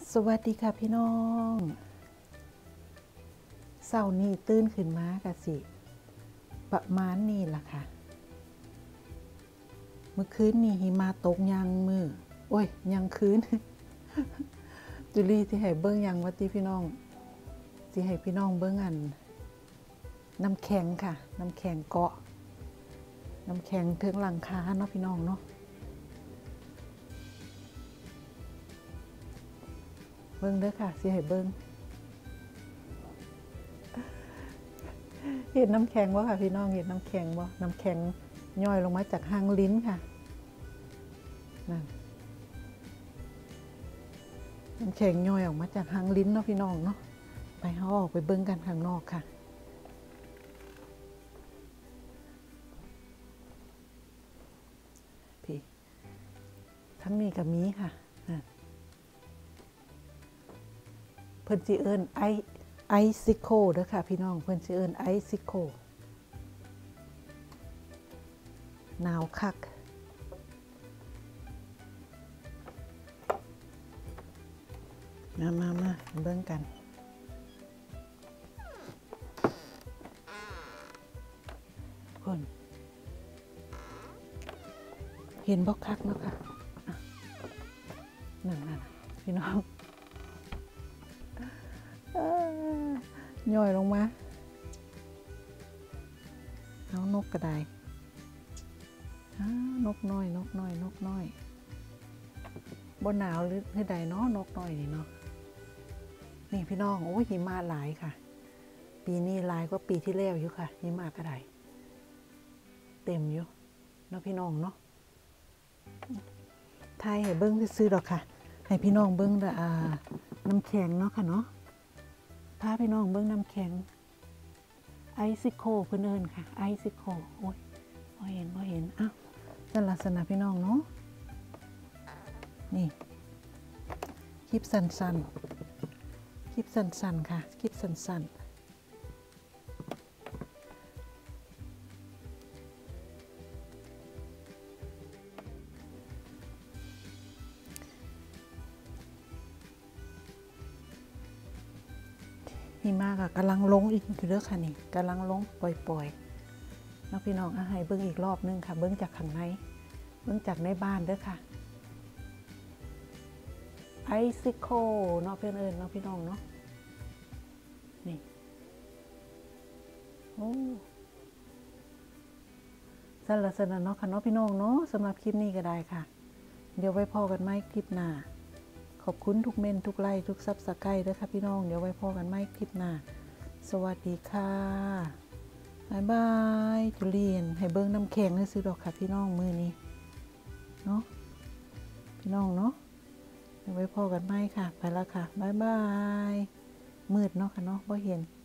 สวัสดีค่ะพี่น้องเช้านี้ตื่นขึ้นมากะสิประมาณนี้ล่ะค่ะเมื่อคืนนี้หิมะตกยังมือโอ้ยยังคืน จุลี่ที่ให้เบิ้งยังวัดที่พี่น้องที่ให้พี่น้องเบิ้งอันน้ำแข็งค่ะน้ำแข็งเกาะน้ำแข็งถึงหลังคาเนาะพี่น้องเนาะเบิ้งเด้อค่ะสิให้เบิ้งเห็นน้ำแข็งบ่ค่ะพี่น้องเห็นน้ำแข็งบ่น้ำแข็งย่อยลงมาจากหางลิ้นค่ะนั่นน้ำแข็งย่อยออกมาจากหางลิ้นเนาะพี่น้องเนาะไปเฮาออกไปเบิ้งกันข้างนอกค่ะพี่ทั้งนี้ก็มีค่ะเพิ่นสิเอิ้นไอซิโคเด้อค่ะพี่น้องเพิ่นสิเอิ้นไอซิโคหนาวคักมาเบิ่งกันคนเห็นบ่คักเนาะค่ะนั่นพี่น้องย่อยลงมาเอานกกระไดนกน้อยบ่หนาวหรือให้ใดเนาะนกน้อยนี่เนาะนี่พี่น้องโอ้ยหิมะหลายค่ะปีนี้หลายกว่าปีที่แล้วอยู่ค่ะหิมะกระไดเต็มอยู่เนาะพี่น้องเนาะไทยให้เบิ้งซื้อดอกค่ะให้พี่น้องเบิ้งน้ำแข็งเนาะค่ะเนาะพาพี่น้องเบิ้งน้ำแข็งไอซิโคเพิ่นเอิ้นค่ะไอซิโคโอ้ยบ่เห็นอ้าวนั่นลักษณะพี่น้องเนาะนี่คลิปสั้นค่ะคลิปสั้นหิมะก็กำลังลงอีกอยู่เด้อค่ะนี่กำลังลงปล่อยๆแล้วพี่น้องให้เบิ้งอีกรอบนึงค่ะเบิ้งจากข้างในเบิ้งจากในบ้านเด้อค่ะไอซิโคเนาะเพื่อนเอิญเนาะพี่น้องเนาะนี่โอ้สั้นละสนะเนาะค่ะเนาะพี่น้องเนาะสำหรับคลิปนี้ก็ได้ค่ะเดี๋ยวไว้พอกันไหมคลิปหน้าขอบคุณทุกเมนทุกไลค์ทุกซับสไครบ์ด้วยค่ะพี่น้องเดี๋ยวไว้พอกันไหมคลิปหน้าสวัสดีค่ะบ๊ายบายจุเลียนให้เบิ้งน้ำแข็งให้ซื้อดอกค่ะพี่น้องมือนี้เนาะพี่น้องเนาะไว้พอกันไหมค่ะไปแล้วค่ะบ๊ายบายมืดเนาะค่ะเนาะบ่เห็น